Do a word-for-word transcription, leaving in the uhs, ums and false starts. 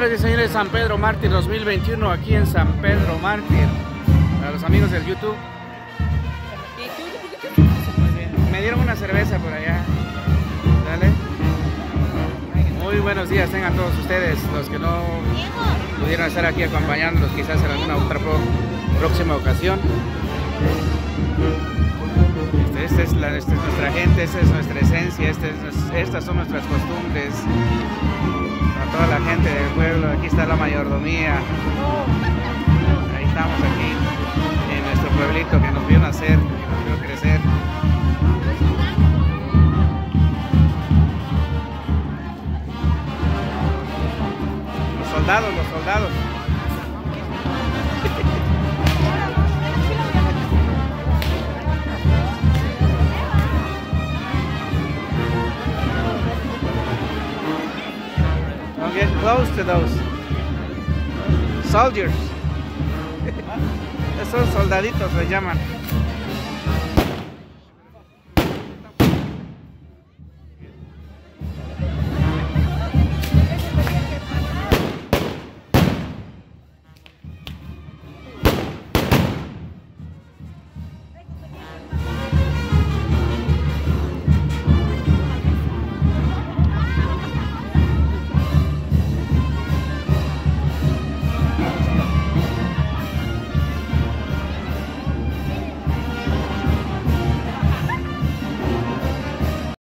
Señoras y señores, San Pedro Mártir dos mil veintiuno, aquí en San Pedro Mártir. Para los amigos del YouTube. Me dieron una cerveza por allá. Dale. Muy buenos días tengan todos ustedes, los que no pudieron estar aquí acompañándonos quizás en alguna otra pro, próxima ocasión. Este, esta, es la, esta es nuestra gente, esta es nuestra esencia, este es, estas son nuestras costumbres. A toda la gente del pueblo, aquí está la mayordomía. Ahí estamos aquí en nuestro pueblito que nos vio nacer, que nos vio crecer. Los soldados, los soldados. Don't get close to those soldiers. Esos soldaditos le llaman.